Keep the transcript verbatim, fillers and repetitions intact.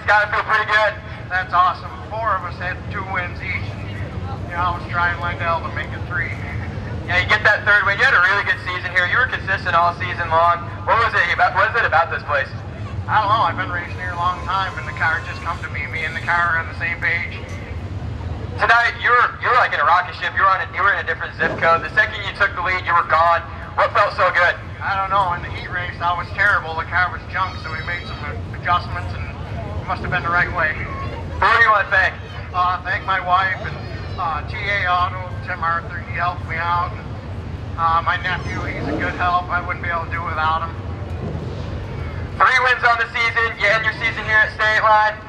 gotta feel pretty good. That's awesome. Four of us had two wins each. You know, I was trying like hell to make it three. Yeah, you get that third win. You had a really good season here. You were consistent all season long. What was it about? What is it about this place? I don't know. I've been racing here a long time, and the car just come to me. Me and the car are on the same page. Tonight, you were you were like in a rocket ship. You were on a, you were in a different zip code. The second you took the lead, you were gone. What felt so good? I don't know. In the heat race, I was terrible. The car was junk, so we made some adjustments, and it must have been the right way. Who do you want to thank? Uh, thank my wife and uh, T A Auto, Tim Arthur. He helped me out. And, uh, my nephew, he's a good help. I wouldn't be able to do it without him. Three wins on the season. You end your season here at Stateline.